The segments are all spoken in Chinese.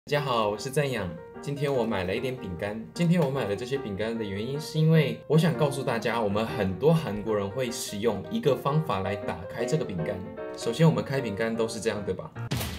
大家好，我是赞养。今天我买了一点饼干。今天我买了这些饼干的原因，是因为我想告诉大家，我们很多韩国人会使用一个方法来打开这个饼干。首先，我们开饼干都是这样，对吧？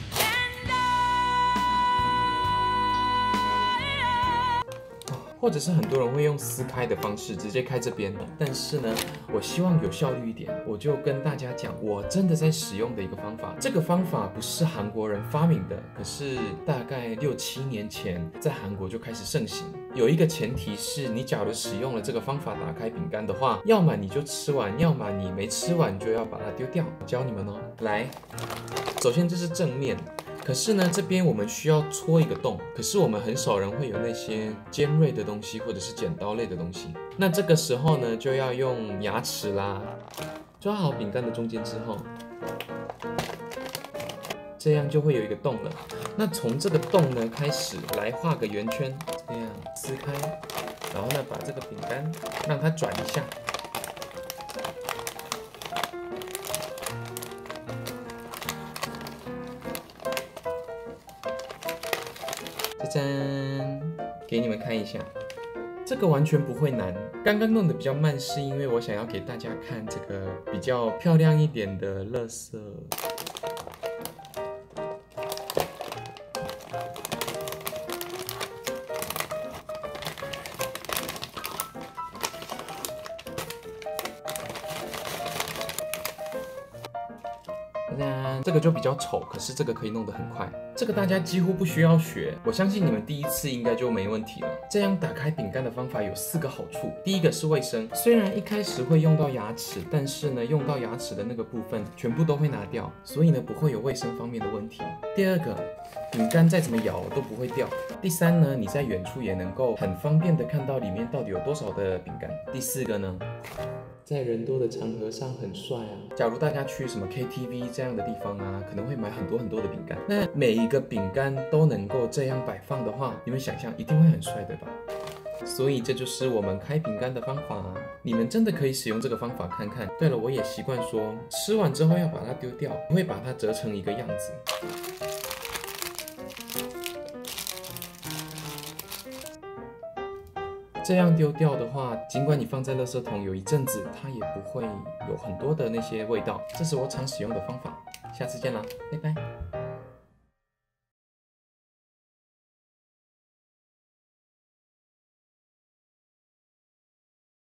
或者是很多人会用撕开的方式直接开这边的，但是呢，我希望有效率一点，我就跟大家讲，我真的在使用的一个方法。这个方法不是韩国人发明的，可是大概6、7年前在韩国就开始盛行。有一个前提是你假如使用了这个方法打开饼干的话，要么你就吃完，要么你没吃完就要把它丢掉。教你们哦，来，首先这是正面。可是呢，这边我们需要戳一个洞，可是我们很少人会有那些尖锐的东西或者是剪刀类的东西。那这个时候呢，就要用牙齿啦，抓好饼干的中间之后，这样就会有一个洞了。那从这个洞呢开始来画个圆圈，这样撕开，然后呢把这个饼干让它转一下。짜잔，给你们看一下，这个完全不会难。刚刚弄得比较慢，是因为我想要给大家看这个比较漂亮一点的垃圾。这个就比较丑，可是这个可以弄得很快。这个大家几乎不需要学，我相信你们第一次应该就没问题了。这样打开饼干的方法有4个好处。第一个是卫生，虽然一开始会用到牙齿，但是呢，用到牙齿的那个部分全部都会拿掉，所以呢不会有卫生方面的问题。第二个，饼干再怎么摇都不会掉。第三呢，你在远处也能够很方便的看到里面到底有多少的饼干。第4个呢，在人多的场合上很帅啊！假如大家去什么 KTV 这样的地方啊，可能会买很多的饼干。那每一个饼干都能够这样摆放的话，你们想象一定会很帅，对吧？所以这就是我们开饼干的方法啊！你们真的可以使用这个方法看看。对了，我也习惯说，吃完之后要把它丢掉，我会把它折成一个样子。这样丢掉的话，尽管你放在垃圾桶有一阵子，它也不会有很多的那些味道。这是我常使用的方法，下次见啦，拜拜。